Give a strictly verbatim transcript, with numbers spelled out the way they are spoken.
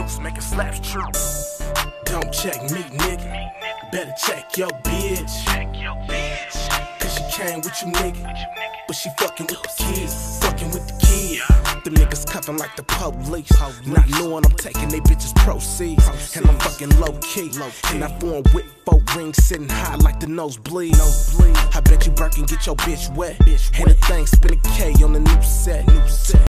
deuce, make it slaps true. Don't check me, nigga. Better check your bitch. Cause she came with you, nigga. But she fucking with the kids. Fucking with the kids. Them niggas cuffing like the police. Not knowing I'm taking they bitches proceeds. And I'm fucking low key. And I foreign whip, four rings sitting high like the nosebleed. I bet you Birkin get your bitch wet. And the thing spin a K on the new set.